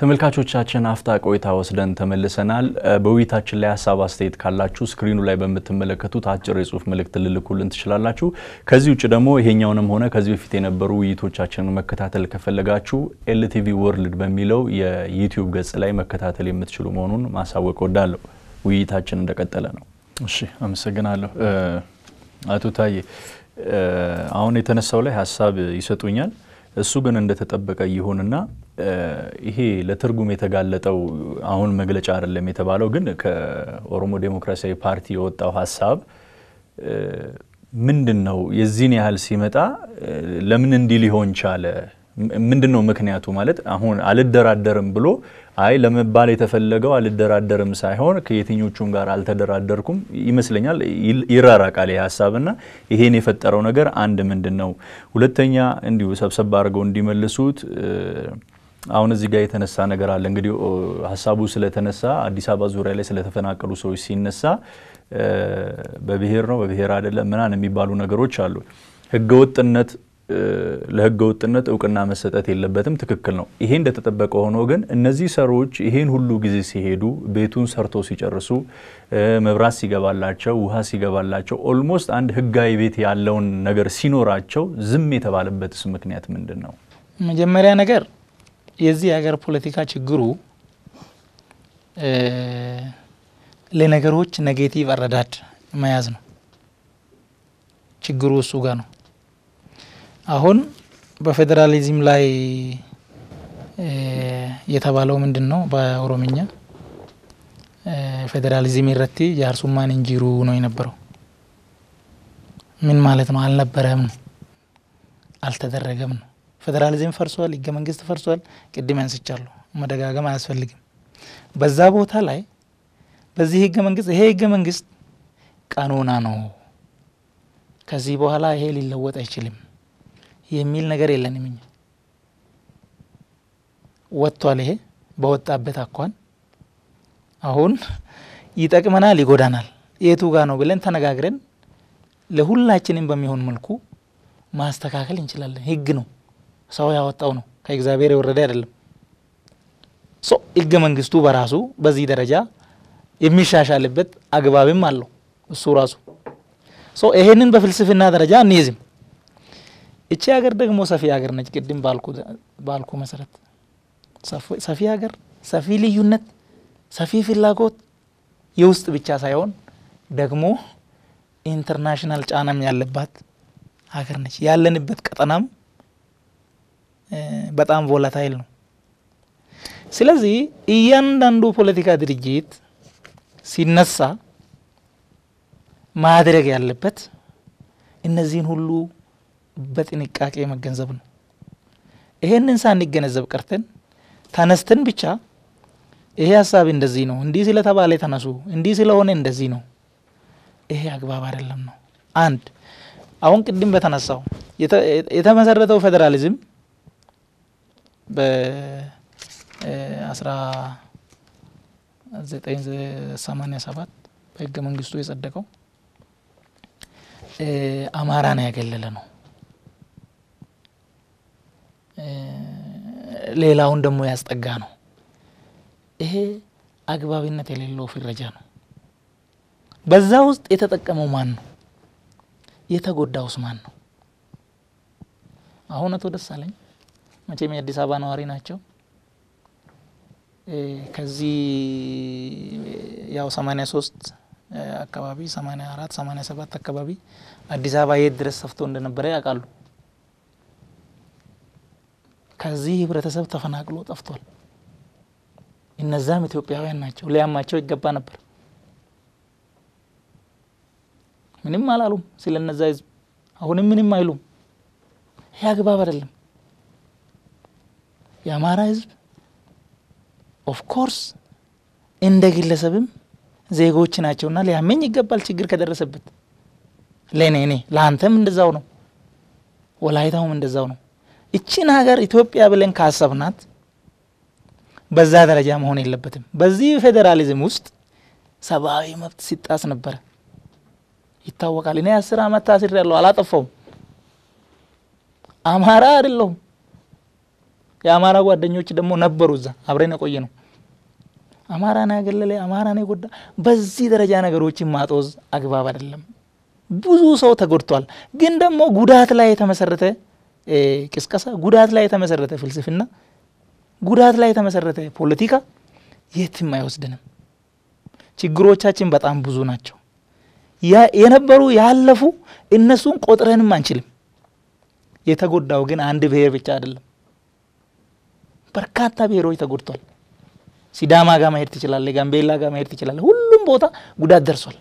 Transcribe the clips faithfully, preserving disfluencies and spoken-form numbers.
ተመልካቾቻችን አፍታ ቆይታ ወስደን ተመልሰናል በውይይታችን ላይ ሐሳብ አስተያየት ካላችሁ ስክሪኑ ላይ በመተመለከቱት አጭር የጽሁፍ መልእክት ልልኩልን ትችላላችሁ ከዚህ ውጭ ደግሞ ይሄኛውንም ሆነ ከዚህ በፊት የነበሩ ውይይቶቻችንን መከታተል ከፈለጋችሁ ኤልቲቪ ወርልድ በሚለው የዩቲዩብ ገጽ ላይ መከታተል የምትችሉ መሆኑን ማሳወቅ ወዳለሁ ውይይታችን እንደቀጠለ ነው እሺ አመሰግናለሁ አቶ ታዬ አሁን የተነሳው ላይ ሐሳብ ይሰጡኛል እሱ ግን እንደተጠበቀ ይሆንና ይሄ ለትርጉም የተጋለጠው አሁን መግለጫ አይደለም የተባለው ግን ከኦሮሞ ዴሞክራሲያዊ ፓርቲ የወጣው ሐሳብ ምንድነው የዚህን ያህል ሲመጣ ለምን እንዲ ሊሆን ቻለ ምንድነው ምክንያቱ ማለት አሁን አልደራደርም ብሎ አይ ለመባል የተፈለገው አልደራደርም ሳይሆን ከየትኞቹም ጋር አልተደራደርኩም ይመስለኛል ይራራቃል የሐሳብና ይሄን የፈጠረው ነገር አንድ ምንድነው ሁለተኛ እንዲሁ ሰብሰብ አድርገው እንዲመልሱት አሁን እዚህ ጋር የተነሳ ነገር አለ እንግዲህ ሐሳቡ ስለተነሳ አዲስ አበባ ዙሪያ ላይ ስለተፈናቀሉ ሰዎች ሲነሳ በብሔር ነው በብሔር አይደለም ምናን የሚባሉ ነገሮች አሉ ህገወጥነት ለህገወጥነት እውቅና መሰጠት የለበትም ትክክል ነው ይሄ እንደተጠበቀ ሆኖ ግን እነዚህ ሰሮች ይሄን ሁሉ ጊዜ ሲሄዱ ቤቱን ሰርቶ ሲጨርሱ መብራት ሲገባላቸው ውሃ ሲገባላቸው ኦልሞስት አንድ ህጋዊ ቤት ያለውን ነገር ሲኖራቸው ዝም የተባለበትስ ምክንያት ምንድነው መጀመሪያ ነገር የዚህ ሀገር ፖለቲካ ችግሩ ለነገሮች ኔጌቲቭ አረዳድ መያዝ ነው ችግሩ እሱ ጋር ነው አሁን በፌደራሊዝም ላይ የተባለው ምንድነው በኦሮሚኛ ፌደራሊዝም ይረቲ ያርሱማን እንጂሩ ነው የነበረው ምን ማለት ነው አልነበረም አልተደረገም ነው ፌደራሊዝም ፈርሷል ህገ መንግስት ፈርሷል ቅድም አንስቻለሁ መደጋገም አያስፈልግም በዛ ቦታ ላይ በዚህ ህገ መንግስት ይሄ ህገ መንግስት ቃኑና ነው ከዚህ በኋላ ይሄ ሊለወጥ አይችልም የሚል ነገር የለንም እኛ ወጥቷል ይሄ በወጣበት አኳን አሁን ይጠቅመናል ይጎዳናል የቱ ጋር ነው ብለን ተነጋግረን ለሁላችንም በሚሆን መልኩ ማስተካከል እንችላለን ህግ ነው ሰው ያወጣው ነው ከእግዚአብሔር የወረደ አይደለም ሶ ህገ መንግስቱ በራሱ በዚህ ደረጃ የሚሻሻልበት አግባብም አለው እሱ ራሱ ሶ ይሄንን በፍልስፍና ደረጃ እንይዝም እቺ ሀገር ደግሞ ሰፊ ሀገር ነች ቅድም ባልኩ ባልኩ መሰረት ሰፊ ሀገር ሰፊ ልዩነት ሰፊ ፍላጎት የውስጥ ብቻ ሳይሆን ደግሞ ኢንተርናሽናል ጫናም ያለባት ሀገር ነች ያለንበት ቀጠናም በጣም ቮላታይል ነው ስለዚህ እያንዳንዱ ፖለቲካ ድርጅት ሲነሳ ማድረግ ያለበት እነዚህን ሁሉ በጥንቃቄ መገንዘብ ነው ይሄንን ሳንገነዘብ ቀርተን ተነስተን ብቻ ይሄ ሐሳብ እንደዚህ ነው እንዲህ ስለተባለ ተነሱ እንዲህ ስለሆነ እንደዚህ ነው ይሄ አግባብ አይደለም ነው አንድ አሁን ቅድም በተነሳው የተመሰረተው ፌደራሊዝም በ አስራ ዘጠኝ ሰማንያ ሰባት በህገ መንግስቱ የጸደቀው አማራን ያገለለ ነው ሌላውን ደግሞ ያስጠጋ ነው ይሄ አግባብነት የሌለው ፍረጃ ነው በዛ ውስጥ የተጠቀመው ማን ነው የተጎዳውስ ማን ነው አሁን አቶ ደሳለኝ መቼም የአዲስ አበባ ነዋሪ ናቸው ከዚህ ያው ሰማንያ ሶስት አካባቢ ሰማንያ አራት ሰማንያ ሰባት አካባቢ አዲስ አበባ የት ድረስ ሰፍቶ እንደነበረ ያውቃሉ ከዚህ ህብረተሰብ ተፈናቅሎ ጠፍቷል እነዛም ኢትዮጵያውያን ናቸው ሊያማቸው ይገባ ነበር ምንም አላሉም ስለነዛ ህዝብ አሁንም ምንም አይሉም ይሄ አግባብ አይደለም የአማራ ህዝብ ኦፍ ኮርስ እንደ ግለሰብም ዜጎች ናቸውና ሊያመኝ ይገባል ችግር ከደረሰበት ለኔ እኔ ላንተም እንደዛው ነው ወላይታውም እንደዛው ነው እቺን ሀገር ኢትዮጵያ ብለን ካሰብናት በዛ ደረጃ መሆን የለበትም በዚህ ፌደራሊዝም ውስጥ ሰብአዊ መብት ሲጣስ ነበር ይታወቃል እኔ አስር አመት ታስሬያለሁ አላጠፋውም አማራ አይደለም የአማራ ጓደኞች ደግሞ ነበሩ እዛ አብረን ቆየነው አማራና ያገለለ አማራና ይጎዳ በዚህ ደረጃ ነገሮችን ማጦዝ አግባብ አይደለም ብዙ ሰው ተጎድቷል ግን ደግሞ ጉዳት ላይ የተመሰረተ ቅስቀሳ ጉዳት ላይ የተመሰረተ ፍልስፍና ጉዳት ላይ የተመሰረተ ፖለቲካ የትም አይወስድንም ችግሮቻችን በጣም ብዙ ናቸው ያ የነበሩ ያለፉ እነሱን ቆጥረንም አንችልም የተጎዳው ግን አንድ ብሔር ብቻ አይደለም በርካታ ብሔሮች ተጎድቷል ሲዳማ ጋር መሄድ ትችላል ጋምቤላ ጋር መሄድ ትችላል ሁሉም ቦታ ጉዳት ደርሷል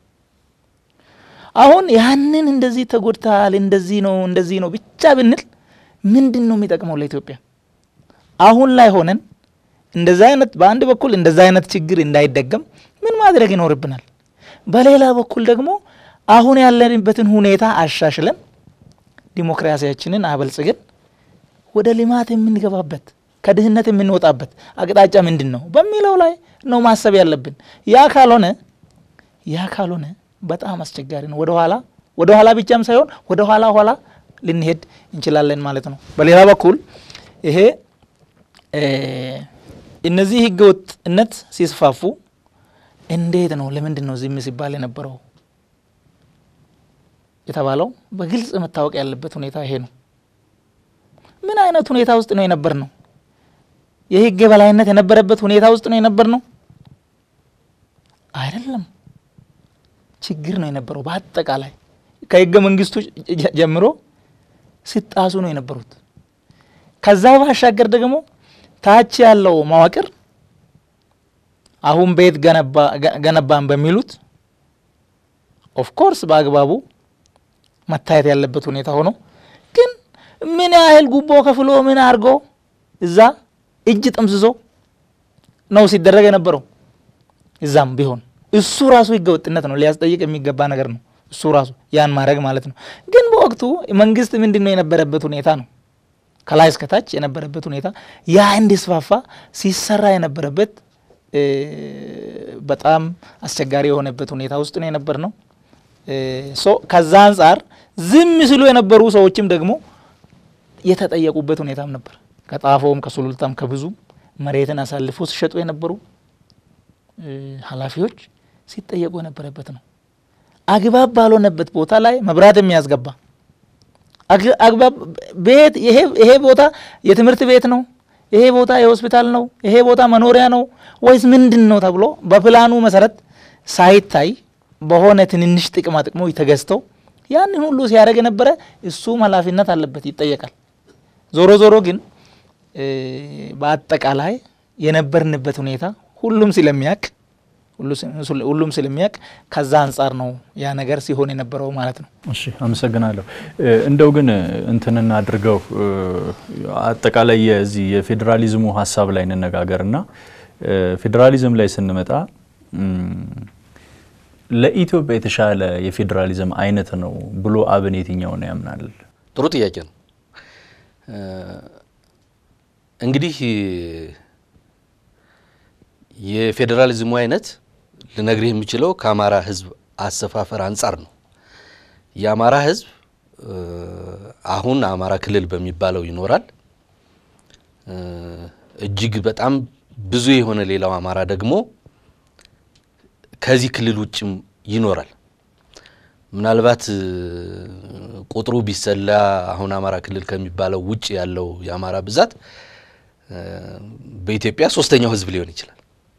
አሁን ያንን እንደዚህ ተጎድታል እንደዚህ ነው እንደዚህ ነው ብቻ ብንል ምንድነው የሚጠቅመው ለኢትዮጵያ አሁን ላይ ሆነን እንደዛ አይነት በአንድ በኩል እንደዛ አይነት ችግር እንዳይደገም ምን ማድረግ ይኖርብናል በሌላ በኩል ደግሞ አሁን ያለንበትን ሁኔታ አሻሽለን ዲሞክራሲያችንን አበልጽገን ወደ ልማት የምንገባበት ከድህነት የምንወጣበት አቅጣጫ ምንድነው በሚለው ላይ ነው ማሰብ ያለብን ያ ካልሆነ ያ ካልሆነ በጣም አስቸጋሪ ነው ወደ ኋላ ወደ ኋላ ብቻም ሳይሆን ወደ ኋላ ኋላ ልንሄድ እንችላለን ማለት ነው በሌላ በኩል ይሄ እነዚህ ህገወጥነት ሲስፋፉ እንዴት ነው ለምንድን ነው ዝም ሲባል የነበረው የተባለው በግልጽ መታወቅ ያለበት ሁኔታ ይሄ ነው ምን አይነት ሁኔታ ውስጥ ነው የነበርነው የህግ የበላይነት የነበረበት ሁኔታ ውስጥ ነው የነበርነው አይደለም ችግር ነው የነበረው በአጠቃላይ ከህገ መንግስቱ ጀምሮ ሲጣሱ ነው የነበሩት ከዛ ባሻገር ደግሞ ታች ያለው መዋቅር አሁን ቤት ገነባ ገነባን በሚሉት ኦፍ ኮርስ በአግባቡ መታየት ያለበት ሁኔታ ሆኖ ግን ምን ያህል ጉቦ ከፍሎ ምን አርጎ እዛ እጅ ጥምዝዞ ነው ሲደረግ የነበረው እዛም ቢሆን እሱ ራሱ ህገወጥነት ነው ሊያስጠይቅ የሚገባ ነገር ነው እሱ ራሱ ያን ማድረግ ማለት ነው ግን በወቅቱ መንግስት ምንድነው የነበረበት ሁኔታ ነው ከላይ እስከ ታች የነበረበት ሁኔታ ያ እንዲስፋፋ ሲሰራ የነበረበት በጣም አስቸጋሪ የሆነበት ሁኔታ ውስጥ ነው የነበርነው ሶ ከዛ አንፃር ዝም ሲሉ የነበሩ ሰዎችም ደግሞ የተጠየቁበት ሁኔታም ነበር ከጣፎም ከሱሉልታም ከብዙ መሬትን አሳልፎ ሲሸጡ የነበሩ ሐላፊዎች ሲጠየቁ የነበረበት ነው አግባብ ባልሆነበት ቦታ ላይ መብራት የሚያስገባ አግባብ ቤት ይሄ ይሄ ቦታ የትምህርት ቤት ነው ይሄ ቦታ የሆስፒታል ነው ይሄ ቦታ መኖሪያ ነው ወይስ ምንድነው ተብሎ በፕላኑ መሰረት ሳይታይ በሆነ ትንንሽ ጥቅማ ጥቅሞ ይተገስተው ያንን ሁሉ ሲያደርግ የነበረ እሱ ኃላፊነት አለበት ይጠየቃል ዞሮ ዞሮ ግን በአጠቃላይ የነበርንበት ሁኔታ ሁሉም ስለሚያቅ ሁሉም ስለሚያቅ ከዛ አንፃር ነው ያ ነገር ሲሆን የነበረው ማለት ነው እሺ አመሰግናለሁ እንደው ግን እንትንና አድርገው አጠቃላይ የዚህ የፌደራሊዝሙ ሐሳብ ላይ እንነጋገርና ፌደራሊዝም ላይ ስንመጣ ለኢትዮጵያ የተሻለ የፌደራሊዝም አይነት ነው ብሎ አብን የትኛው ነው ያምናል ጥሩ ጥያቄ ነው እንግዲህ የፌደራሊዝሙ አይነት ለነግርህ የሚችለው ከአማራ ህዝብ አሰፋፈር አንፃር ነው የአማራ ህዝብ አሁን አማራ ክልል በሚባለው ይኖራል እጅግ በጣም ብዙ የሆነ ሌላው አማራ ደግሞ ከዚህ ክልል ውጭም ይኖራል ምናልባት ቁጥሩ ቢሰላ አሁን አማራ ክልል ከሚባለው ውጭ ያለው የአማራ ብዛት በኢትዮጵያ ሶስተኛው ህዝብ ሊሆን ይችላል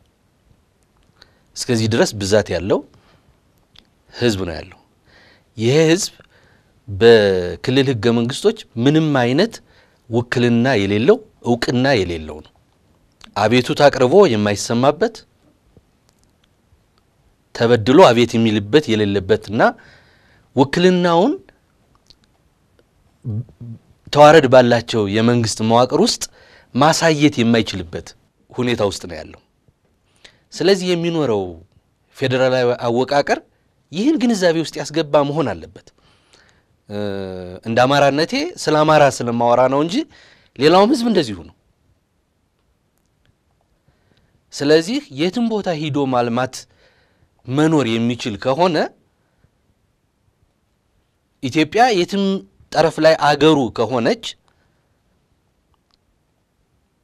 እስከዚህ ድረስ ብዛት ያለው ህዝብ ነው ያለው ይሄ ህዝብ በክልል ህገ መንግስቶች ምንም አይነት ውክልና የሌለው እውቅና የሌለው ነው አቤቱታ አቅርቦ የማይሰማበት ተበድሎ አቤት የሚልበት የሌለበትና ውክልናውን ተዋረድ ባላቸው የመንግስት መዋቅር ውስጥ ማሳየት የማይችልበት ሁኔታ ውስጥ ነው ያለው ስለዚህ የሚኖረው ፌደራላዊ አወቃቀር ይህን ግንዛቤ ውስጥ ያስገባ መሆን አለበት እንደ አማራነቴ ስለ አማራ ስለማወራ ነው እንጂ ሌላውም ህዝብ እንደዚሁ ነው ስለዚህ የትም ቦታ ሂዶ ማልማት መኖር የሚችል ከሆነ ኢትዮጵያ የትም ጠረፍ ላይ አገሩ ከሆነች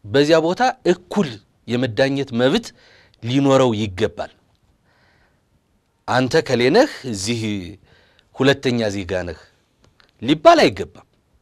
በዚያ ቦታ እኩል የመዳኘት መብት ሊኖረው ይገባል አንተ ከሌነህ እዚህ ሁለተኛ ዜጋ ነህ ሊባል አይገባም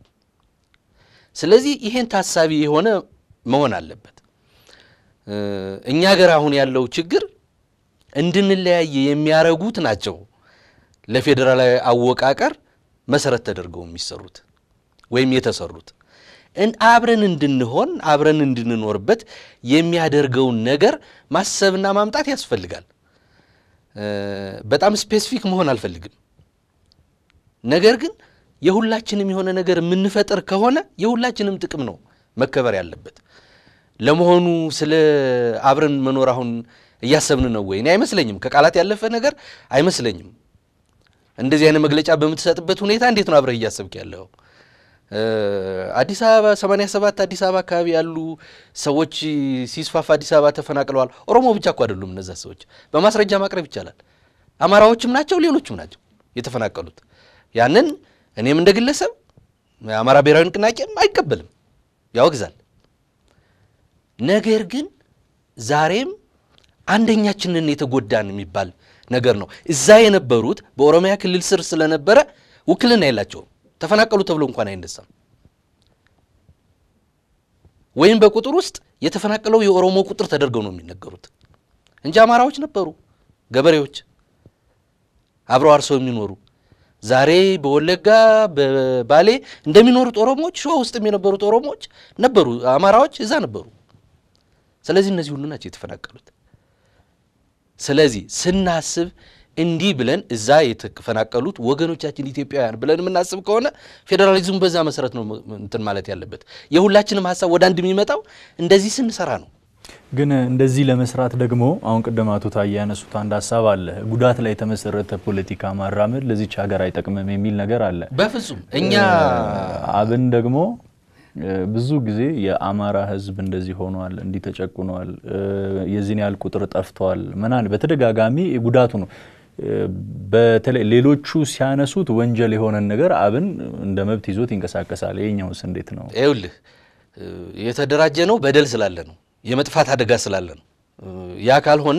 ስለዚህ ይሄን ታሳቢ የሆነ መሆን አለበት እኛ ሀገር አሁን ያለው ችግር እንድንለያይ የሚያረጉት ናቸው ለፌደራላዊ አወቃቀር መሰረት ተደርገው የሚሰሩት ወይም የተሰሩት እን አብረን እንድንሆን አብረን እንድንኖርበት የሚያደርገው ነገር ማሰብና ማምጣት ያስፈልጋል በጣም ስፔሲፊክ መሆን አልፈልግም ነገር ግን የሁላችንም የሆነ ነገር ምንፈጠር ከሆነ የሁላችንም ጥቅም ነው መከበር ያለበት ለመሆኑ ስለ አብረን መኖር አሁን ያሰብን ነው ወይ እኔ አይመስለኝም ከቃላት ያለፈ ነገር አይመስለኝም እንደዚህ አይነት መግለጫ በመተሰጥበት ሁኔታ እንዴት ነው አብረህ ያሰብክ ያለው አዲስ አበባ ሰማንያ ሰባት አዲስ አበባ አካባቢ ያሉ ሰዎች ሲስፋፋ አዲስ አበባ ተፈናቅለዋል ኦሮሞ ብቻ እኮ አይደሉም እነዛ ሰዎች በማስረጃ ማቅረብ ይቻላል አማራዎችም ናቸው ሌሎችም ናቸው የተፈናቀሉት ያንን እኔም እንደግለሰብ አማራ ብሔራዊ ንቅናቄም አይቀበልም ያወግዛል ነገር ግን ዛሬም አንደኛችንን የተጎዳን የሚባል ነገር ነው እዛ የነበሩት በኦሮሚያ ክልል ስር ስለነበረ ውክልና የላቸው ተፈናቀሉ ተብሎ እንኳን አይነሳም ወይም በቁጥር ውስጥ የተፈናቀለው የኦሮሞ ቁጥር ተደርገው ነው የሚነገሩት እንጂ አማራዎች ነበሩ ገበሬዎች አብረው አርሰው የሚኖሩ ዛሬ በወለጋ በባሌ እንደሚኖሩት ኦሮሞዎች ሸዋ ውስጥ የሚነበሩት ኦሮሞዎች ነበሩ አማራዎች እዛ ነበሩ ስለዚህ እነዚህ ሁሉ ናቸው የተፈናቀሉት ስለዚህ ስናስብ እንዲህ ብለን እዛ የተፈናቀሉት ወገኖቻችን ኢትዮጵያውያን ብለን ምናስብ ከሆነ ፌደራሊዝም በዛ መሰረት ነው እንትን ማለት ያለበት የሁላችንም ሐሳብ ወደ አንድ የሚመጣው እንደዚህ ስንሰራ ነው ግን እንደዚህ ለመስራት ደግሞ አሁን ቀደም አቶ ታዬ ያነሱት አንድ ሐሳብ አለ ጉዳት ላይ ተመሰረተ ፖለቲካ ማራመድ ለዚህ ሀገር አይጠቅምም የሚል ነገር አለ በፍጹም እኛ አብን ደግሞ ብዙ ጊዜ የአማራ ህዝብ እንደዚህ ሆኗል እንዲ ተጨቁኗል የዚህን ያህል ቁጥር ጠፍቷል ማናን በተደጋጋሚ ጉዳቱ ነው በተለይ ሌሎቹ ሲያነሱት ወንጀል የሆነ ነገር አብን እንደ መብት ይዞት ይንቀሳቀሳል የኛውስ እንዴት ነው አይውልህ የተደራጀ ነው በደል ስላለ ነው የመጥፋት አደጋ ስላለ ነው ያ ካልሆነ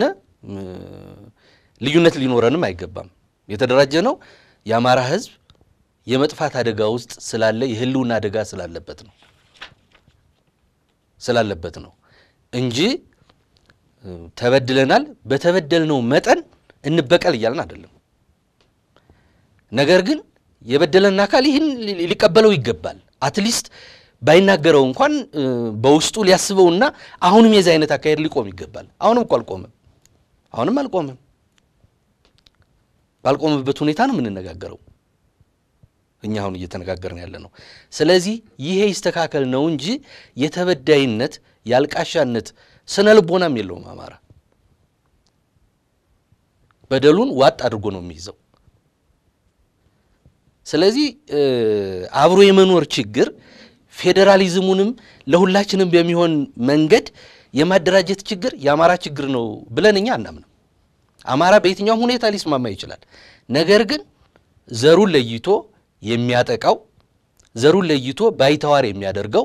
ልዩነት ሊኖረንም አይገባም የተደራጀ ነው የአማራ ህዝብ የመጥፋት አደጋ ውስጥ ስላለ የህልውና አደጋ ስላለበት ነው ስላለበት ነው እንጂ ተበድለናል በተበደልነው መጠን እንበቀል ይያልን አይደለም ነገር ግን የበደለና አካል ይህን ሊቀበለው ይገባል አትሊስት ባይናገረው እንኳን በውስጡ ሊያስበውና አሁንም የዛ አይነት አካሄድ ሊቆም ይገባል አሁንም እኮ አልቆመም አሁንም አልቆመም ባልቆመበት ሁኔታ ነው የምንነጋገረው እኛ አሁን እየተነጋገርን ያለ ነው ስለዚህ ይሄ ይስተካከል ነው እንጂ የተበዳይነት ያልቃሻነት ስነልቦናም የለውም አማራ በደሉን ዋጥ አድርጎ ነው የሚይዘው ስለዚህ አብሮ የመኖር ችግር ፌደራሊዝሙንም ለሁላችንም በሚሆን መንገድ የማደራጀት ችግር የአማራ ችግር ነው ብለንኛ አናምንም አማራ በየትኛው ሁኔታ ሊስማማ ይችላል ነገር ግን ዘሩን ለይቶ የሚያጠቃው ዘሩን ለይቶ ባይተዋር የሚያደርገው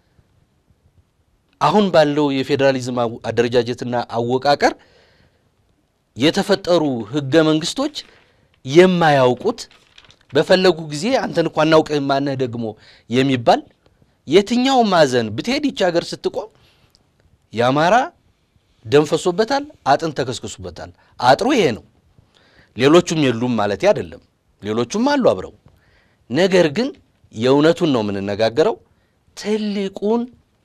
አሁን ባለው የፌደራሊዝም አደረጃጀትና አወቃቀር የተፈጠሩ ህገ መንግስቶች የማያውቁት በፈለጉ ጊዜ አንተን እንኳን እናውቀህ ማነህ ደግሞ የሚባል የትኛው ማዘን ብትሄድ ይች ሀገር ስትቆም ያማራ ደንፈሶበታል አጥን ተከስከሱበታል አጥሩ ይሄ ነው ሌሎቹም የሉም ማለት አይደለም ሌሎቹም አሉ አብረው ነገር ግን የእውነቱን ነው ምንነጋገረው ትልቁን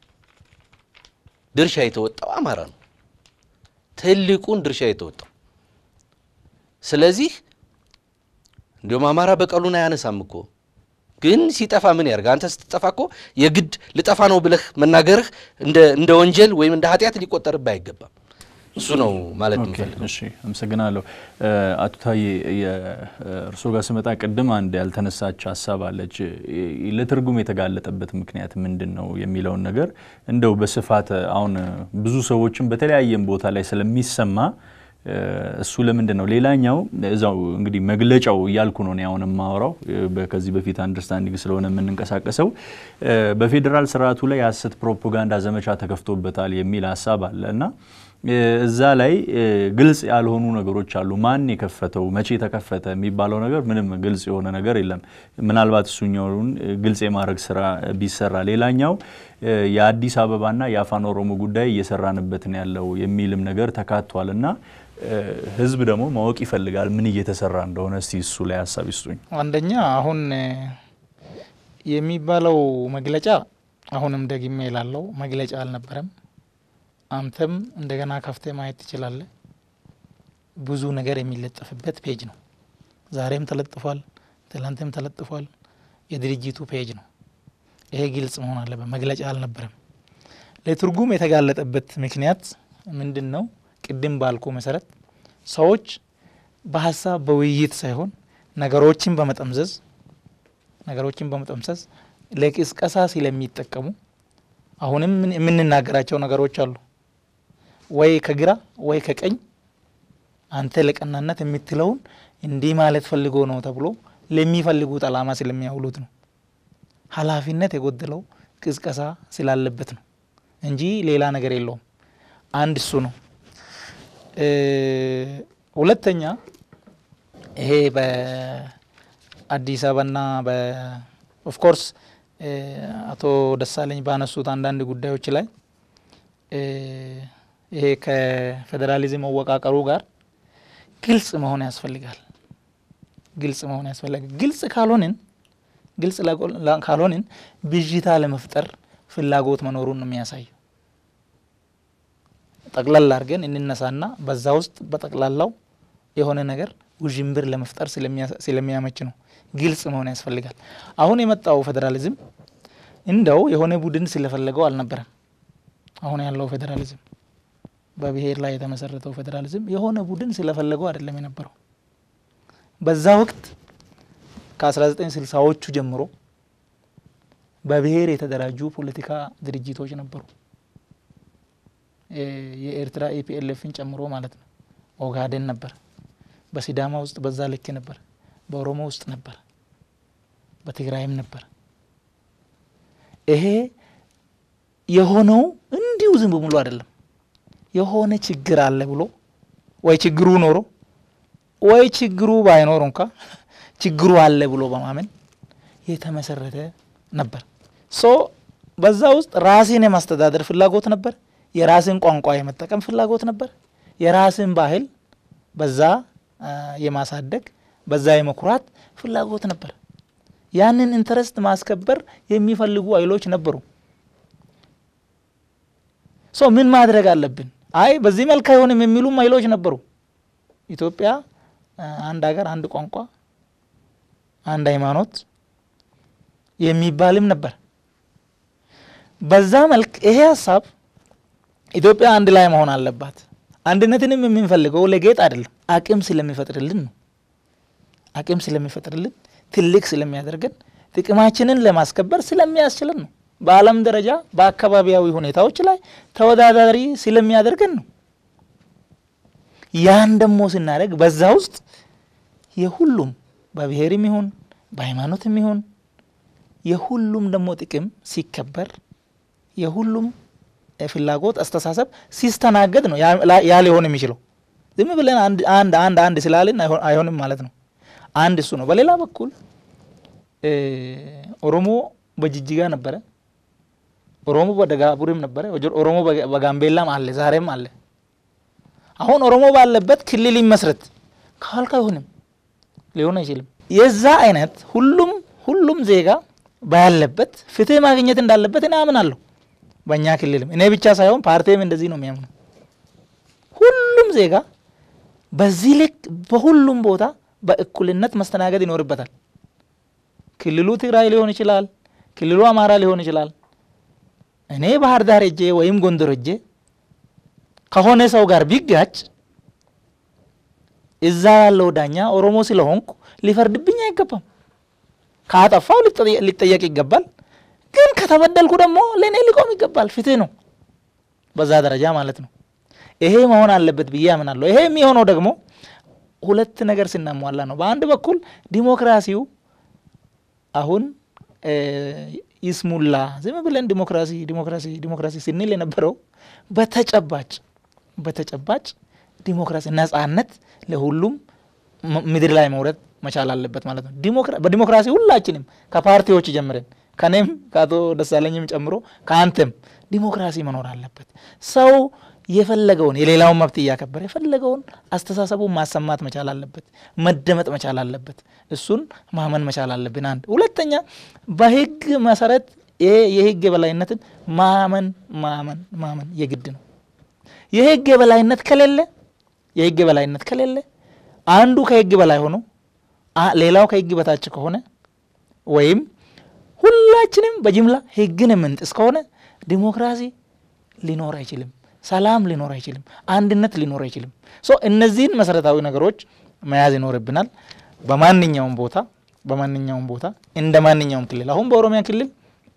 ድርሻ የተወጣው አማራ ነው ትልቁን ድርሻ የተወጣው ስለዚህ እንደውም አማራ በቀሉና ያነሳምኮ ግን ሲጠፋ ምን ያርጋ አንተ ስትጠፋኮ የግድ ልጠፋ ነው ብለህ መናገርህ እንደ እንደ ወንጀል ወይም እንደ ኃጢያት ሊቆጠርብህ አይገባም እሱ ነው ማለት እንፈልጋለን እሺ አመሰግናለሁ አቶ ታዬ የእርሶ ጋር ስመጣ ቀደም አንድ ያልተነሳች ሐሳብ አለች ለትርጉም የተጋለጠበት ምክንያት ምንድነው የሚለው ነገር እንደው በስፋት አሁን ብዙ ሰዎችን በተለያየም ቦታ ላይ ስለሚሰማ እሱ ለምንድን ነው ሌላኛው እዛው እንግዲህ መግለጫው ያልኩ ነው ያውን ማወራው በከዚህ በፊት አንደርስታንዲንግ ስለሆነ የምንንቀሳቀሰው በፌደራል ስርዓቱ ላይ ሐሰት ፕሮፓጋንዳ ዘመቻ ተከፍቶበታል የሚል ሐሳብ አለና እዛ ላይ ግልጽ ያልሆኑ ነገሮች አሉ ማን የከፈተው መቼ ተከፈተ የሚባለው ነገር ምንም ግልጽ የሆነ ነገር የለም ምናልባት እሱኛውን ግልጽ የማድረግ ስራ ቢሰራ ሌላኛው የአዲስ አበባና የአፋን ኦሮሞ ጉዳይ እየሰራንበት ነው ያለው የሚልም ነገር ተካቷልና ህዝብ ደግሞ ማወቅ ይፈልጋል ምን እየተሰራ እንደሆነ እስቲ እሱ ላይ ሐሳብ ይስጡኝ አንደኛ አሁን የሚባለው መግለጫ አሁንም ደግሜ ይላለው መግለጫ አልነበረም አንተም እንደገና ከፍተ ማየት ትችላለህ ብዙ ነገር የሚለጠፍበት ፔጅ ነው ዛሬም ተለጥፏል ትላንትም ተለጥፏል የድርጅቱ ፔጅ ነው ይሄ ግልጽ መሆን አለበት መግለጫ አልነበረም ለትርጉም የተጋለጠበት ምክንያት ምንድነው ቅድም ባልኩ መሰረት ሰዎች በሐሳብ በውይይት ሳይሆን ነገሮችን በመጠምዘዝ ነገሮችን በመጠምዘዝ ለቅስቀሳ ስለሚጠቀሙ አሁንም የምንናገራቸው ነገሮች አሉ ወይ ከግራ ወይ ከቀኝ አንተ ለቀናነት የምትለውን እንዲህ ማለት ፈልጎ ነው ተብሎ ለሚፈልጉት አላማ ስለሚያውሉት ነው ሐላፊነት የጎደለው ቅስቀሳ ስላለበት ነው እንጂ ሌላ ነገር የለውም አንድ እሱ ነው ሁለተኛ ይሄ በአዲስ አበባና በ ኦፍ ኮርስ አቶ ደሳለኝ ባነሱት አንዳንድ ጉዳዮች ላይ ይሄ ከፌደራሊዝም አወቃቀሩ ጋር ግልጽ መሆን ያስፈልጋል ግልጽ መሆን ያስፈልጋል ግልጽ ካልሆነን ግልጽ ካልሆነን ብዥታ ለመፍጠር ፍላጎት መኖሩን ነው የሚያሳየው ጠቅላላ አርገን እንነሳና በዛ ውስጥ በጠቅላላው የሆነ ነገር ውጅምብር ለመፍጠር ስለሚያመች ነው ግልጽ መሆን ያስፈልጋል አሁን የመጣው ፌደራሊዝም እንደው የሆነ ቡድን ስለፈለገው አልነበረም አሁን ያለው ፌደራሊዝም በብሔር ላይ የተመሰረተው ፌደራሊዝም የሆነ ቡድን ስለፈለገው አይደለም የነበረው በዛ ወቅት ከ1960ዎቹ ጀምሮ በብሔር የተደራጁ ፖለቲካ ድርጅቶች ነበሩ የኤርትራ ኢፒኤልኤፍን ጨምሮ ማለት ነው ኦጋዴን ነበር በሲዳማ ውስጥ በዛ ልክ ነበር በኦሮሞ ውስጥ ነበር በትግራይም ነበር ይሄ የሆነው እንዲሁ ዝም ብሎ አይደለም የሆነ ችግር አለ ብሎ ወይ ችግሩ ኖሮ ወይ ችግሩ ባይኖር እንኳን ችግሩ አለ ብሎ በማመን የተመሰረተ ነበር ሶ በዛ ውስጥ ራስን የማስተዳደር ፍላጎት ነበር የራስን ቋንቋ የመጠቀም ፍላጎት ነበር የራስን ባህል በዛ የማሳደግ በዛ የመኩራት ፍላጎት ነበር ያንን ኢንተረስት ማስከበር የሚፈልጉ ኃይሎች ነበሩ ሶ ምን ማድረግ አለብን አይ በዚህ መልኩ አይሆንም የሚሉም ኃይሎች ነበሩ ኢትዮጵያ አንድ ሀገር አንድ ቋንቋ አንድ ሃይማኖት የሚባልም ነበር በዛ መልኩ ይሄ ሐሳብ ኢትዮጵያ አንድ ላይ መሆን አለባት አንድነትንም የምንፈልገው ለጌጥ አይደለም አቅም ስለሚፈጥርልን ነው አቅም ስለሚፈጥርልን ትልቅ ስለሚያደርገን ጥቅማችንን ለማስከበር ስለሚያስችልን ነው በአለም ደረጃ በአካባቢያዊ ሁኔታዎች ላይ ተወዳዳሪ ስለሚያደርገን ነው ያን ደሞ ስናደርግ በዛ ውስጥ የሁሉም በብሔርም ይሁን በሃይማኖትም ይሁን የሁሉም ደሞ ጥቅም ሲከበር የሁሉም ፍላጎት አስተሳሰብ ሲስተናገድ ነው ያ ሊሆን የሚችለው ዝም ብለን አንድ አንድ አንድ አንድ ስላልን አይሆንም ማለት ነው አንድ እሱ ነው በሌላ በኩል ኦሮሞ በጅጅጋ ነበር ኦሮሞ በደጋቡርም ነበር ኦሮሞ በጋምቤላም አለ ዛሬም አለ አሁን ኦሮሞ ባለበት ክልል ይመስረት ካልካ አይሆንም ሊሆን አይችልም የዛ አይነት ሁሉም ሁሉም ዜጋ ባለበት ፍትህ ማግኘት እንዳለበት እኔ አምናለሁ በእኛ ክልልም እኔ ብቻ ሳይሆን ፓርቲም እንደዚህ ነው የሚያምነው ሁሉም ዜጋ በዚህ ልክ በሁሉም ቦታ በእኩልነት መስተናገድ ይኖርበታል ክልሉ ትግራይ ሊሆን ይችላል ክልሉ አማራ ሊሆን ይችላል እኔ ባህር ዳር ሄጄ ወይም ጎንደር ሄጄ ከሆነ ሰው ጋር ቢጋጭ እዛ ያለው ዳኛ ኦሮሞ ስለሆንኩ ሊፈርድብኝ አይገባም ካጠፋው ሊጠየቅ ይገባል ግን ከተበደልኩ ደግሞ ለኔ ሊቆም ይገባል ፍትህ ነው በዛ ደረጃ ማለት ነው ይሄ መሆን አለበት ብዬ አምናለሁ። ይሄ የሚሆነው ደግሞ ሁለት ነገር ሲናሟላ ነው። በአንድ በኩል ዲሞክራሲው አሁን ይስሙላ ዝም ብለን ዲሞክራሲ ዲሞክራሲ ዲሞክራሲ ስንል የነበረው በተጨባጭ በተጨባጭ ዲሞክራሲ ነጻነት ለሁሉም ምድር ላይ መውረድ መቻል አለበት ማለት ነው። ዲሞክራሲ በዲሞክራሲ ሁላችንም ከፓርቲዎች ጀምረን ከኔም ከአቶ ደሳለኝም ጨምሮ ከአንተም ዲሞክራሲ መኖር አለበት። ሰው የፈለገውን የሌላውን መብት ያከበረ የፈለገውን አስተሳሰቡን ማሰማት መቻል አለበት፣ መደመጥ መቻል አለበት። እሱን ማመን መቻል አለብን። አንድ ሁለተኛ በህግ መሰረት የህግ የበላይነትን ማመን ማመን ማመን የግድ ነው። የህግ የበላይነት ከሌለ የህግ የበላይነት ከሌለ አንዱ ከህግ በላይ ሆኖ ሌላው ከህግ በታች ከሆነ ወይም ሁላችንም በጅምላ ህግን የምንጥስ ከሆነ ዲሞክራሲ ሊኖር አይችልም፣ ሰላም ሊኖር አይችልም፣ አንድነት ሊኖር አይችልም። ሶ እነዚህን መሰረታዊ ነገሮች መያዝ ይኖርብናል። በማንኛውም ቦታ በማንኛውም ቦታ እንደ ማንኛውም ክልል አሁን በኦሮሚያ ክልል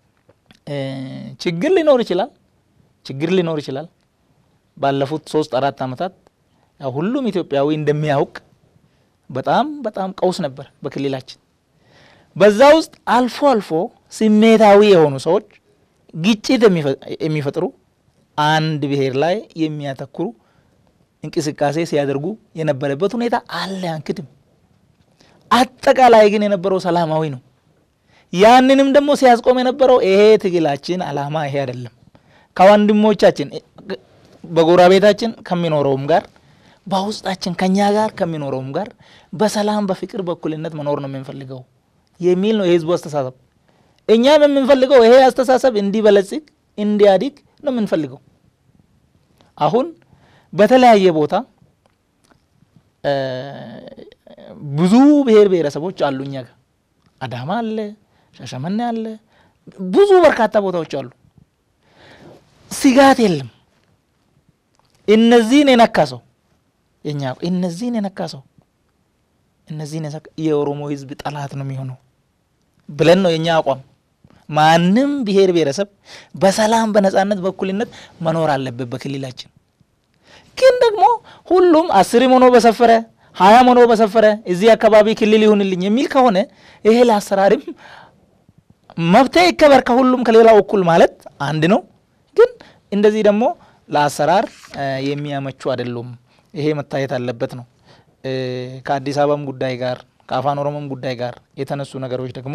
ችግር ሊኖር ይችላል ችግር ሊኖር ይችላል። ባለፉት ሶስት አራት አመታት ሁሉም ኢትዮጵያዊ እንደሚያውቅ በጣም በጣም ቀውስ ነበር በክልላችን። በዛ ውስጥ አልፎ አልፎ ስሜታዊ የሆኑ ሰዎች ግጭት የሚፈጥሩ አንድ ብሔር ላይ የሚያተኩሩ እንቅስቃሴ ሲያደርጉ የነበረበት ሁኔታ አለ፣ አንክድም። አጠቃላይ ግን የነበረው ሰላማዊ ነው። ያንንም ደግሞ ሲያስቆም የነበረው ይሄ ትግላችን አላማ ይሄ አይደለም፣ ከወንድሞቻችን በጎረቤታችን ከሚኖረውም ጋር በውስጣችን ከኛ ጋር ከሚኖረውም ጋር በሰላም በፍቅር በእኩልነት መኖር ነው የምንፈልገው የሚል ነው የህዝቡ አስተሳሰብ። እኛም የምንፈልገው ይሄ አስተሳሰብ እንዲበለጽግ እንዲያድግ ነው የምንፈልገው። አሁን በተለያየ ቦታ ብዙ ብሔር ብሔረሰቦች አሉ። እኛ ጋር አዳማ አለ፣ ሻሸመኔ አለ፣ ብዙ በርካታ ቦታዎች አሉ። ስጋት የለም። እነዚህን የነካሰው የኛ እነዚህን የነካሰው እነዚህን የኦሮሞ ህዝብ ጠላት ነው የሚሆነው ብለን ነው የኛ አቋም። ማንም ብሔር ብሔረሰብ በሰላም በነጻነት በእኩልነት መኖር አለበት በክልላችን። ግን ደግሞ ሁሉም አስር ሆኖ በሰፈረ ሀያ ሆኖ በሰፈረ እዚህ አካባቢ ክልል ይሁንልኝ የሚል ከሆነ ይሄ ለአሰራርም መብት ይከበር ከሁሉም ከሌላው እኩል ማለት አንድ ነው። ግን እንደዚህ ደግሞ ለአሰራር የሚያመቹ አይደሉም። ይሄ መታየት አለበት ነው። ከአዲስ አበባም ጉዳይ ጋር ከአፋን ኦሮሞም ጉዳይ ጋር የተነሱ ነገሮች ደግሞ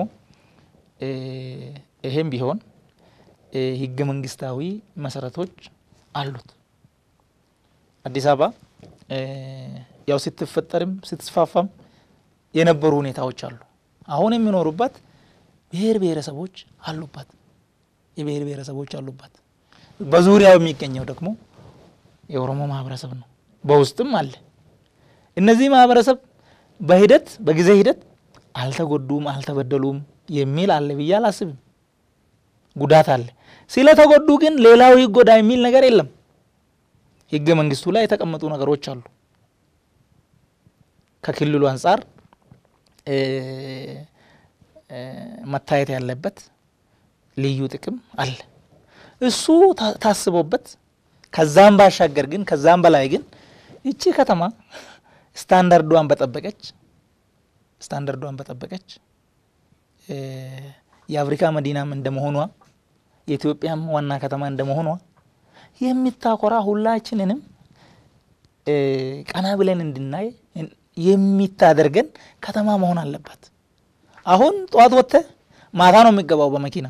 ይሄም ቢሆን ህገ መንግስታዊ መሰረቶች አሉት። አዲስ አበባ ያው ስትፈጠርም ስትስፋፋም የነበሩ ሁኔታዎች አሉ። አሁን የሚኖሩበት ብሔር ብሔረሰቦች አሉበት የብሔር ብሔረሰቦች አሉበት። በዙሪያው የሚገኘው ደግሞ የኦሮሞ ማህበረሰብ ነው፣ በውስጥም አለ። እነዚህ ማህበረሰብ በሂደት በጊዜ ሂደት አልተጎዱም አልተበደሉም የሚል አለ ብዬ አላስብም። ጉዳት አለ። ስለተጎዱ ግን ሌላው ይጎዳ የሚል ነገር የለም። ህገ መንግስቱ ላይ የተቀመጡ ነገሮች አሉ። ከክልሉ አንፃር መታየት ያለበት ልዩ ጥቅም አለ። እሱ ታስቦበት ከዛም ባሻገር ግን ከዛም በላይ ግን እቺ ከተማ ስታንዳርዷን በጠበቀች ስታንዳርዷን በጠበቀች የአፍሪካ መዲናም እንደመሆኗ የኢትዮጵያም ዋና ከተማ እንደመሆኗ የሚታኮራ ሁላችንንም ቀና ብለን እንድናይ የሚታደርገን ከተማ መሆን አለበት። አሁን ጧት ወጥተ ማታ ነው የሚገባው በመኪና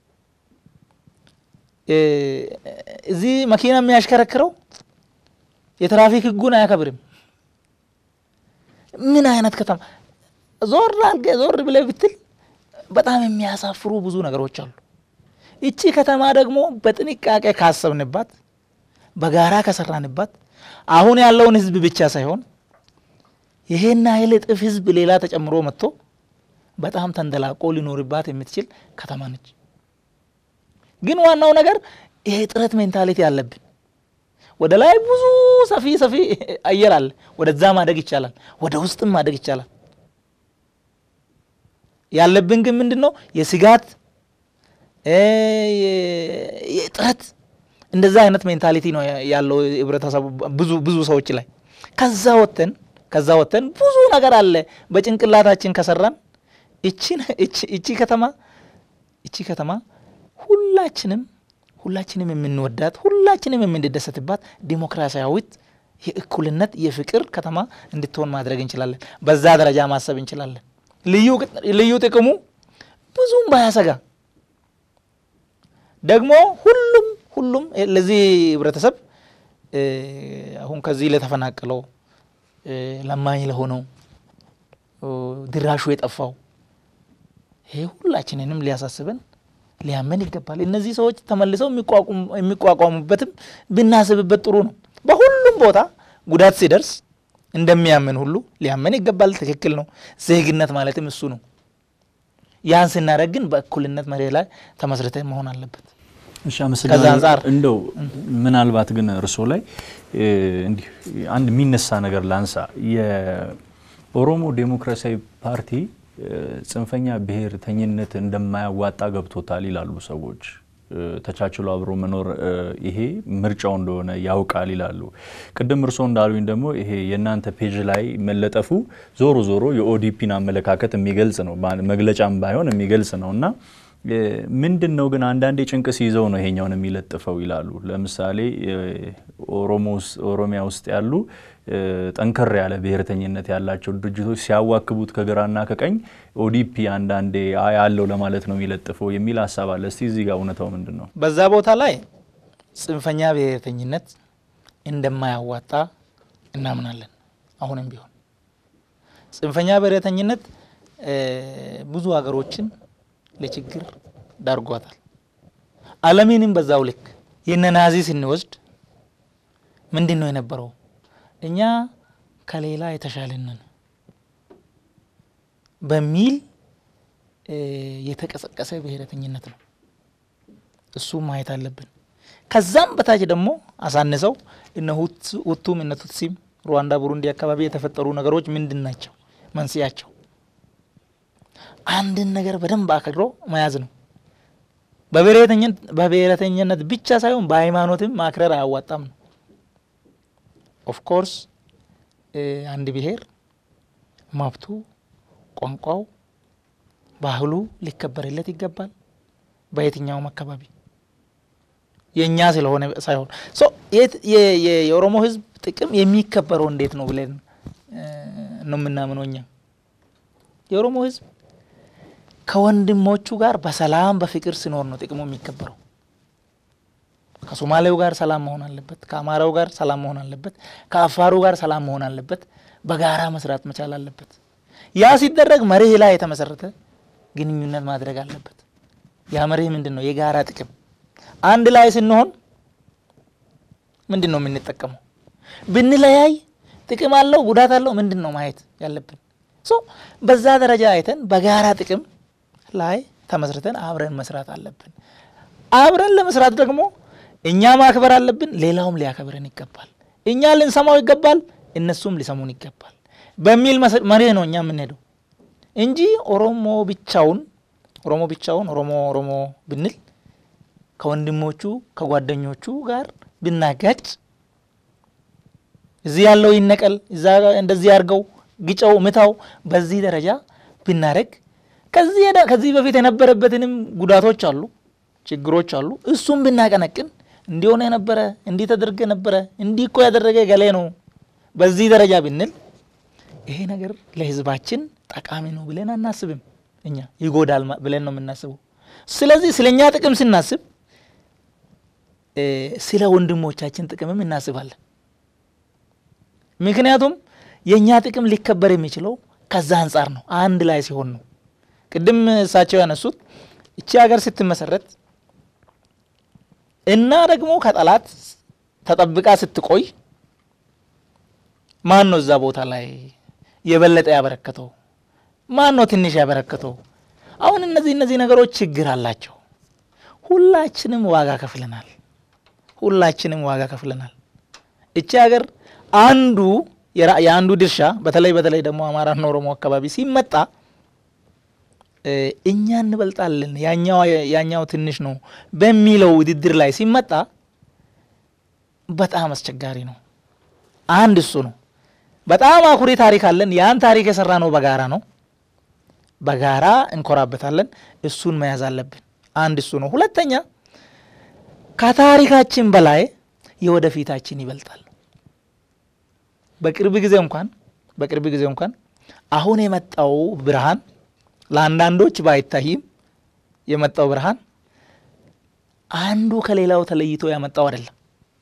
እዚህ መኪና የሚያሽከረክረው የትራፊክ ህጉን አያከብርም። ምን አይነት ከተማ ዞር አልገ ዞር ብለህ ብትል በጣም የሚያሳፍሩ ብዙ ነገሮች አሉ። እቺ ከተማ ደግሞ በጥንቃቄ ካሰብንባት በጋራ ከሰራንባት አሁን ያለውን ህዝብ ብቻ ሳይሆን ይሄና ኃይል ጥፍ ህዝብ ሌላ ተጨምሮ መጥቶ በጣም ተንደላቆ ሊኖርባት የምትችል ከተማ ነች። ግን ዋናው ነገር ይሄ ጥረት ሜንታሊቲ ያለብን ወደ ላይ ብዙ ሰፊ ሰፊ አየር አለ። ወደዛ ማደግ ይቻላል፣ ወደ ውስጥም ማደግ ይቻላል። ያለብን ግን ምንድነው የስጋት የጥረት እንደዛ አይነት ሜንታሊቲ ነው ያለው ህብረተሰቡ ብዙ ብዙ ሰዎች ላይ ከዛ ወተን ከዛ ወተን ብዙ ነገር አለ በጭንቅላታችን ከሰራን እቺ እቺ ከተማ እቺ ከተማ ሁላችንም ሁላችንም የምንወዳት ሁላችንም የምንደሰትባት ዲሞክራሲያዊት የእኩልነት የፍቅር ከተማ እንድትሆን ማድረግ እንችላለን በዛ ደረጃ ማሰብ እንችላለን ልዩ ልዩ ጥቅሙ ብዙም ባያሰጋ ደግሞ ሁሉም ሁሉም ለዚህ ህብረተሰብ አሁን ከዚህ ለተፈናቀለው ለማኝ ለሆነው ድራሹ የጠፋው ይሄ ሁላችንንም ሊያሳስበን ሊያመን ይገባል እነዚህ ሰዎች ተመልሰው የሚቋቋሙ የሚቋቋሙበትም ብናስብበት ጥሩ ነው በሁሉም ቦታ ጉዳት ሲደርስ እንደሚያመን ሁሉ ሊያመን ይገባል ትክክል ነው ዜግነት ማለትም እሱ ነው ያን ስናደርግ ግን በእኩልነት መሬት ላይ ተመስርተን መሆን አለበት እሺ አመሰግናለሁ እንደው ምናልባት ግን እርሶ ላይ እንዲህ አንድ ሚነሳ ነገር ላንሳ የኦሮሞ ዴሞክራሲያዊ ፓርቲ ጽንፈኛ ብሔርተኝነት እንደማያዋጣ ገብቶታል ይላሉ ሰዎች ተቻችሎ አብሮ መኖር ይሄ ምርጫው እንደሆነ ያውቃል ይላሉ ቅድም እርሶ እንዳሉኝ ደግሞ ይሄ የናንተ ፔጅ ላይ መለጠፉ ዞሮ ዞሮ የኦዲፒን አመለካከት የሚገልጽ ነው መግለጫም ባይሆን የሚገልጽ ነውና ምንድነው ግን አንዳንዴ ጭንቅስ ይዘው ነው ይሄኛውን የሚለጥፈው ይላሉ ለምሳሌ ኦሮሞስ ኦሮሚያ ውስጥ ያሉ ጠንከር ያለ ብሔርተኝነት ያላቸው ድርጅቶች ሲያዋክቡት ከግራና ከቀኝ ኦዲፒ አንዳንዴ ያለው ለማለት ነው የሚለጥፈው የሚል ሐሳብ አለ እስቲ እዚህ ጋር እውነታው ምንድነው በዛ ቦታ ላይ ጽንፈኛ ብሔርተኝነት እንደማያዋጣ እናምናለን አሁንም ቢሆን ጽንፈኛ ብሔርተኝነት ብዙ ሀገሮችን ለችግር ዳርጓታል ዓለምንም በዛው ልክ የነናዚ ስንወስድ ምንድነው የነበረው እኛ ከሌላ የተሻለንን በሚል የተቀሰቀሰ ብሔርተኝነት ነው እሱ ማየት አለብን ከዛም በታች ደግሞ አሳንሰው እነ ሁቱም እነ ቱትሲም ሩዋንዳ ቡሩንዲ አካባቢ የተፈጠሩ ነገሮች ምንድናቸው መንስያቸው አንድን ነገር በደንብ አከብሮ መያዝ ነው በብሔርተኝነት በብሔርተኝነት ብቻ ሳይሆን በሃይማኖትም ማክረር አያዋጣም ነው ኦፍ ኮርስ አንድ ብሔር ማብቱ ቋንቋው ባህሉ ሊከበርለት ይገባል በየትኛውም አካባቢ የኛ ስለሆነ ሳይሆን ሶ የኦሮሞ ህዝብ ጥቅም የሚከበረው እንዴት ነው ብለን ነው ምናምነውኛ የኦሮሞ ህዝብ ከወንድሞቹ ጋር በሰላም በፍቅር ሲኖር ነው ጥቅሙ የሚከበረው ከሶማሌው ጋር ሰላም መሆን አለበት ከአማራው ጋር ሰላም መሆን አለበት ከአፋሩ ጋር ሰላም መሆን አለበት በጋራ መስራት መቻል አለበት ያ ሲደረግ መርህ ላይ የተመሰረተ ግንኙነት ማድረግ አለበት ያ መርህ ምንድነው የጋራ ጥቅም አንድ ላይ ስንሆን ምንድነው የምንጠቀመው ብንለያይ ጥቅም አለው ጉዳት አለው ምንድነው ማየት ያለብን ሶ በዛ ደረጃ አይተን በጋራ ጥቅም ላይ ተመስርተን አብረን መስራት አለብን አብረን ለመስራት ደግሞ እኛ ማክበር አለብን ሌላውም ሊያከብረን ይገባል እኛ ልንሰማው ይገባል እነሱም ሊሰሙን ይገባል በሚል መርህ ነው እኛ የምንሄደው እንጂ ኦሮሞ ብቻውን ኦሮሞ ብቻውን ኦሮሞ ኦሮሞ ብንል ከወንድሞቹ ከጓደኞቹ ጋር ብናጋጭ እዚህ ያለው ይነቀል እዛ እንደዚህ ያርገው ግጨው ምታው በዚህ ደረጃ ብናረግ ከዚህ ከዚህ በፊት የነበረበትንም ጉዳቶች አሉ ችግሮች አሉ እሱም ብናቀነቅን እንዲሆነ ነበር እንዲ ተደርገ ነበር እንዲኮ ያደረገ ገሌ ነው በዚህ ደረጃ ብንል ይሄ ነገር ለህዝባችን ጠቃሚ ነው ብለን አናስብም እኛ ይጎዳል ብለን ነው የምናስበው ስለዚህ ስለኛ ጥቅም ስናስብ ስለ ወንድሞቻችን ጥቅምም እናስባለን ምክንያቱም የኛ ጥቅም ሊከበር የሚችለው ከዛ አንፃር ነው አንድ ላይ ሲሆን ነው ቅድም እሳቸው ያነሱት እቺ ሀገር ስትመሰረት እና ደግሞ ከጠላት ተጠብቃ ስትቆይ ማን ነው እዛ ቦታ ላይ የበለጠ ያበረከተው ማን ነው ትንሽ ያበረከተው አሁን እነዚህ እነዚህ ነገሮች ችግር አላቸው ሁላችንም ዋጋ ከፍለናል ሁላችንም ዋጋ ከፍለናል እቺ ሀገር አንዱ የአንዱ ድርሻ በተለይ በተለይ ደግሞ አማራና ኦሮሞ አካባቢ ሲመጣ እኛ እንበልጣለን ያኛው ያኛው ትንሽ ነው በሚለው ውድድር ላይ ሲመጣ በጣም አስቸጋሪ ነው። አንድ እሱ ነው። በጣም አኩሪ ታሪክ አለን። ያን ታሪክ የሰራ ነው በጋራ ነው። በጋራ እንኮራበታለን። እሱን መያዝ አለብን። አንድ እሱ ነው። ሁለተኛ ከታሪካችን በላይ የወደፊታችን ይበልጣል። በቅርብ ጊዜ እንኳን በቅርብ ጊዜ እንኳን አሁን የመጣው ብርሃን ለአንዳንዶች ባይታይም የመጣው ብርሃን አንዱ ከሌላው ተለይቶ ያመጣው አይደለም።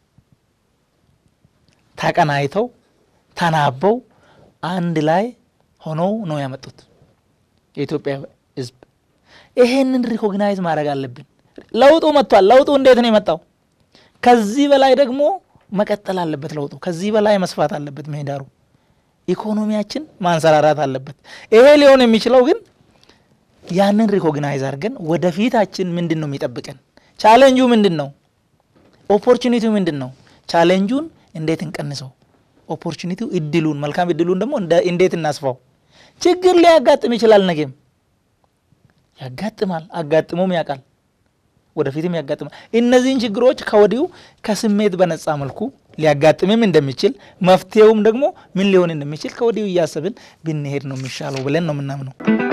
ተቀናይተው ተናበው አንድ ላይ ሆነው ነው ያመጡት የኢትዮጵያ ሕዝብ። ይሄንን ሪኮግናይዝ ማድረግ አለብን። ለውጡ መጥቷል። ለውጡ እንዴት ነው የመጣው? ከዚህ በላይ ደግሞ መቀጠል አለበት። ለውጡ ከዚህ በላይ መስፋት አለበት። ምህዳሩ ኢኮኖሚያችን ማንሰራራት አለበት። ይሄ ሊሆን የሚችለው ግን ያንን ሪኮግናይዝ አድርገን ወደፊታችን ምንድነው የሚጠብቀን? ቻሌንጁ ምንድነው? ኦፖርቹኒቲው ምንድነው? ቻሌንጁን እንዴት እንቀንሰው? ኦፖርቹኒቲው እድሉን መልካም እድሉን ደግሞ እንዴት እናስፋው? ችግር ሊያጋጥም ይችላል። ነገም ያጋጥማል። አጋጥሞም ያውቃል። ወደፊትም ያጋጥማል። እነዚህን ችግሮች ከወዲሁ ከስሜት በነጻ መልኩ ሊያጋጥምም እንደሚችል መፍትሄውም ደግሞ ምን ሊሆን እንደሚችል ከወዲሁ እያሰብን ብንሄድ ነው የሚሻለው ብለን ነው የምናምነው።